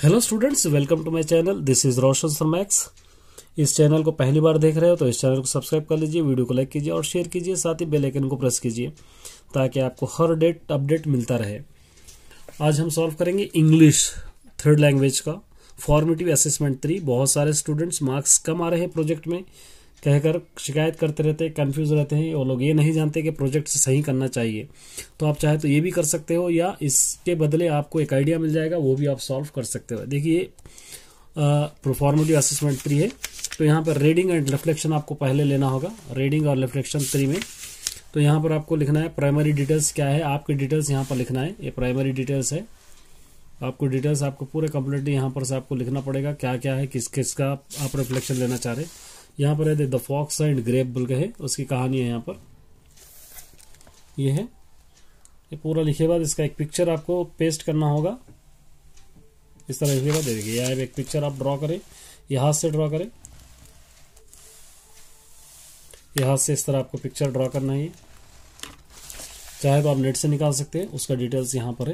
Hello students, welcome to my channel. This is Roshan sir Max. इस चैनल को पहली बार देख रहे हो तो इस चैनल को सब्सक्राइब कर लीजिए, वीडियो को लाइक कीजिए और शेयर कीजिए, साथ ही बेल आइकन को प्रेस कीजिए ताकि आपको हर डेट अपडेट मिलता रहे। आज हम सॉल्व करेंगे इंग्लिश थर्ड लैंग्वेज का फॉर्मेटिव असेसमेंट 3। बहुत सारे स्टूडेंट्स मार्क्स कम आ रहे हैं प्रोजेक्ट में कहकर शिकायत करते रहते हैं, कंफ्यूज रहते हैं। वो लोग ये नहीं जानते कि प्रोजेक्ट से सही करना चाहिए। तो आप चाहे तो ये भी कर सकते हो या इसके बदले आपको एक आइडिया मिल जाएगा, वो भी आप सॉल्व कर सकते हो। देखिए फॉर्मेटिव असेसमेंट 3 है, तो यहाँ पर रीडिंग एंड रिफ्लेक्शन आपको पहले लेना होगा। रीडिंग और रिफ्लेक्शन 3 में तो यहाँ पर आपको लिखना है प्राइमरी डिटेल्स क्या है, आपके डिटेल्स यहाँ पर लिखना है। ये प्राइमरी डिटेल्स है, आपको डिटेल्स आपको पूरे कंप्लीटली यहाँ पर से आपको लिखना पड़ेगा क्या क्या है, किस किस का आप रिफ्लेक्शन लेना चाह रहे। यहाँ पर है द फॉक्स एंड ग्रेप बोल के है, उसकी कहानी है यहाँ पर। ये है, ये पूरा लिखे बाद इसका एक पिक्चर आपको पेस्ट करना होगा। इस तरह लिखे बाद देखिए यहाँ एक पिक्चर आप ड्रॉ करें, ये हाथ से ड्रॉ करें, ये हाथ से इस तरह आपको पिक्चर ड्रॉ करना है। चाहे तो आप नेट से निकाल सकते हैं, उसका डिटेल्स यहाँ पर है।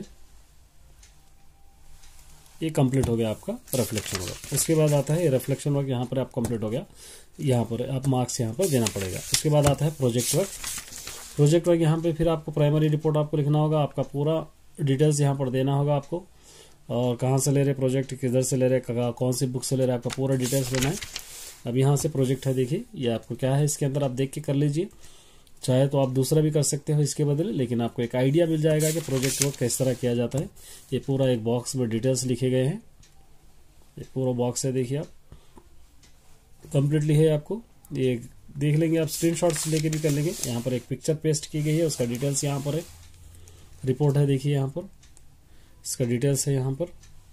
ये कंप्लीट हो गया आपका रिफ्लेक्शन वर्क। उसके बाद आता है रिफ्लेक्शन वर्क, यहाँ पर आप कंप्लीट हो गया, यहाँ पर आप मार्क्स यहाँ पर देना पड़ेगा। उसके बाद आता है प्रोजेक्ट वर्क। प्रोजेक्ट वर्क यहाँ पे फिर आपको प्राइमरी रिपोर्ट आपको लिखना होगा, आपका पूरा डिटेल्स यहाँ पर देना होगा आपको, और कहाँ से ले रहे प्रोजेक्ट, किधर से ले रहे, कौन सी बुक से ले रहे, आपका पूरा डिटेल्स लेना है। अब यहाँ से प्रोजेक्ट है, देखिए ये आपको क्या है इसके अंदर, आप देख के कर लीजिए। चाहे तो आप दूसरा भी कर सकते हो इसके बदले, लेकिन आपको एक आइडिया मिल जाएगा कि प्रोजेक्ट वर्क किस तरह किया जाता है। ये पूरा एक बॉक्स में डिटेल्स लिखे गए हैं, ये पूरा बॉक्स है, देखिए आप कंप्लीटली है। आपको ये देख लेंगे, आप स्क्रीनशॉट्स लेके भी कर लेंगे। यहाँ पर एक पिक्चर पेस्ट की गई है, उसका डिटेल्स यहाँ पर है। रिपोर्ट है, देखिए यहाँ पर इसका डिटेल्स है, यहाँ पर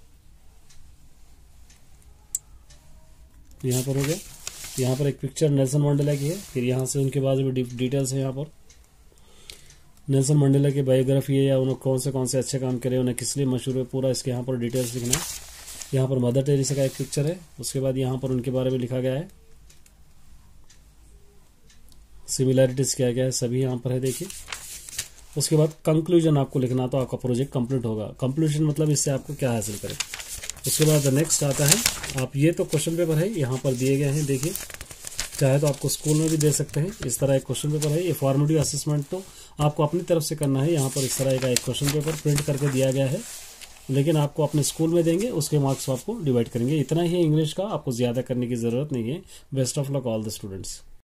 हो गया। यहाँ पर एक पिक्चर नेल्सन मंडेला की है, फिर यहाँ से उनके बाद भी डिटेल्स है। यहाँ पर नेल्सन मंडेला की बायोग्राफी है, या उन्होंने कौन से अच्छे काम करे, उन्हें किस लिए मशहूर है, पूरा इसके यहाँ पर डिटेल्स लिखना है। यहाँ पर मदर टेरेसा का एक पिक्चर है, उसके बाद यहाँ पर उनके बारे में लिखा गया है, सिमिलैरिटीज क्या क्या है सभी यहाँ पर है, देखिए। उसके बाद कंक्लूजन आपको लिखना, तो आपका प्रोजेक्ट कंप्लीट होगा। कंक्लूजन मतलब इससे आपको क्या हासिल करें। उसके बाद नेक्स्ट आता है, आप ये तो क्वेश्चन पेपर है यहाँ पर दिए गए हैं, देखिए। चाहे तो आपको स्कूल में भी दे सकते हैं, इस तरह एक क्वेश्चन पेपर है। ये फॉर्मेटिव असेसमेंट तो आपको अपनी तरफ से करना है। यहाँ पर इस तरह का एक क्वेश्चन पेपर प्रिंट करके दिया गया है, लेकिन आपको अपने स्कूल में देंगे, उसके मार्क्स आपको डिवाइड करेंगे। इतना ही इंग्लिश का, आपको ज्यादा करने की जरूरत नहीं है। Best of luck all the students.